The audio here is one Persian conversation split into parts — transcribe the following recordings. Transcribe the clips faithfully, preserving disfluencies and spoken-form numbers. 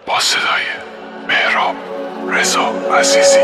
با صدای مهراب رضا عزیزی.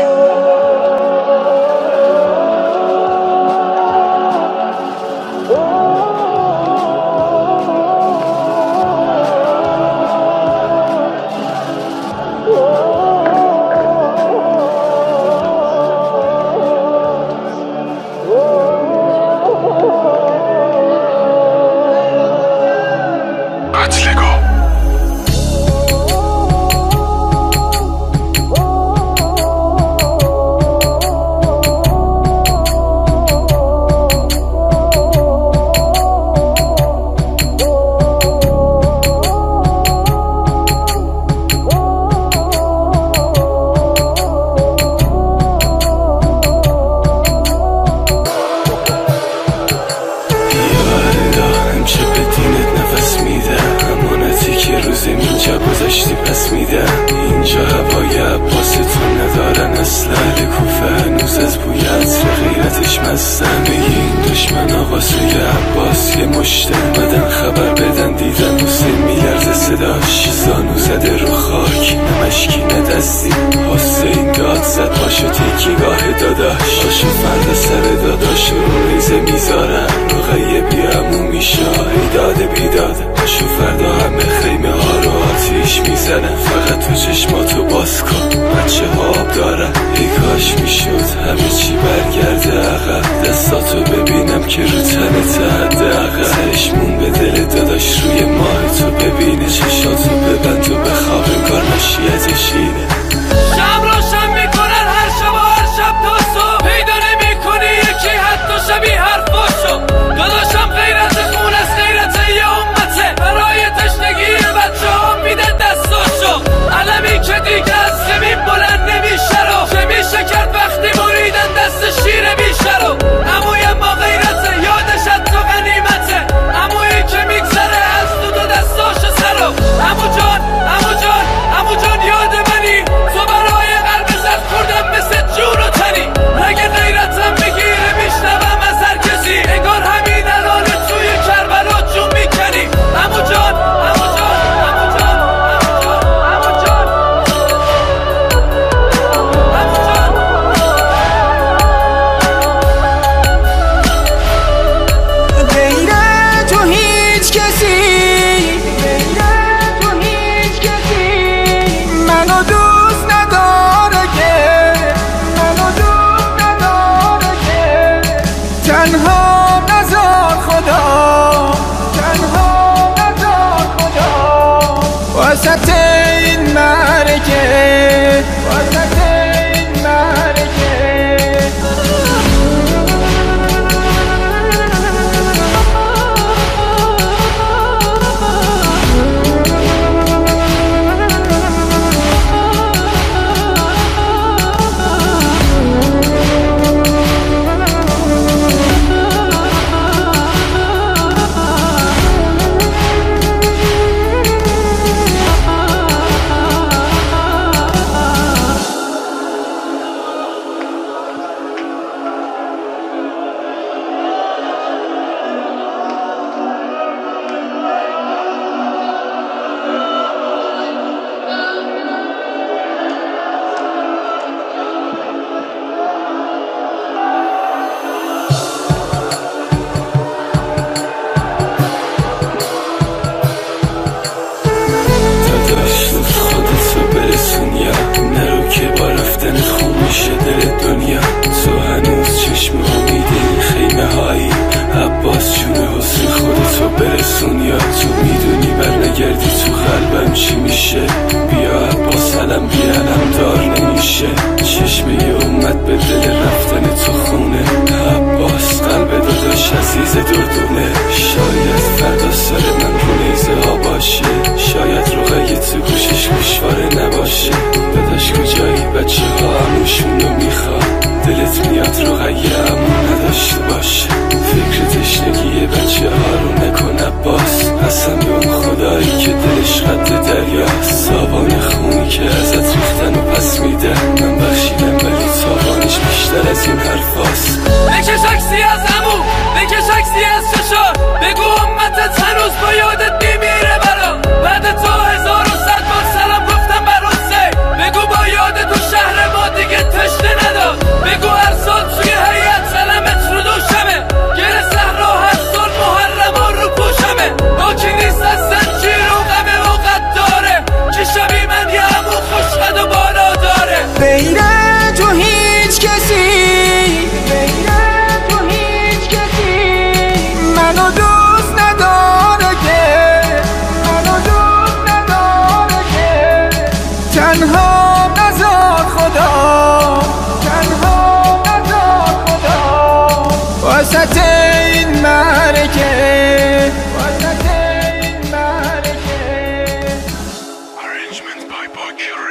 گذاشتی پس میدم اینجا هوای عباستون ندارن اصلا کوفه هنوز از بوی عطر غیرتش مستم. این دشمن آقاسوی عباس یه مشته اومدن خبر بدن دیدن حسین میلرزه صداش زانو زده رو خاک نمشکی ندستی حسین داد زد پاشو تیکیگاه داداش پاشو فردا سر داداش رو ریزه میذارن رقیه بیامو میشه ایداده بیداده پاشو فردا همه خیمه ها رو آتیش میزنه فقط تو چشماتو باز کن بچه ها آب دارن ای کاش میشد همه چی برگرده عقب دستاتو ببینم که رو تنت حد عقب چشمون به دل داداش روی ماه تو ببینه چشاتو ببند و بخواب انگار مشیت شیره شب روشن میکنن هر شب و هر شب تا صبح پیدا نمیکنی یکی حتی شبیه حرفاشو داداشم غیرت خون از غیرت یه امته برای تشنگی بچه ها میده دستاشو علمی که دیگه از زمین بلند نمیشه رو چه میشه کرد وقتی بریدن دست شیر میشه رو عمویم با غیرته یادش حتی غنیمته عمویی که میگذره از دو دو دستاشو سرو عمو جان عمو جان عمو جان یاد منی تو برای قلب زد خوردم مثل جون و تنی اگه غیرتم میگیره میشنوم از هر کسی انگار همین الان توی کربلا جون میکنی عمو جان عمو جان عمو جان عمو جان عمو جان غیر تو هیچ کسی غیر تو هیچ کسی منو دوست نداره که منو دوست نداره که تنها نذار خدا تنها نذار خدا وسط این مرکه وسط این مرکه دل تو هنوز چشم امیده خیمه هایی عباس جون حسین خودتو برسون یا تو میدونی بر نگردی تو قلبم چی میشه بیا عباس علم بی علم دار نمیشه چشمه اومد به دل رفتن تو خونه عباس قلب داداش عزیز دردونه شاید فردا سر من رو نیزه ها باشه شاید روغی تو گوشش گوشواره نباشه داداش کجایی بچه ها هموشون رو میخواد دلت میاد روغی همون نداشته باشه فکر تشنگی بچه ها رو نکن عباس قسم به اون خدایی که دلش خط دریاست سابان خونی که ازت ریختن و پس میدن من بخشیدم ولی تابانش بیشتر از این حرفاست بکش عکسی از عمو بکش عکسی از چشار بگو امتت هنوز با یادت میمیره برا تنها نزار خدا، تنها نزار خدا وسط این معرکه، وسط این معرکه. Arrangement by Bakir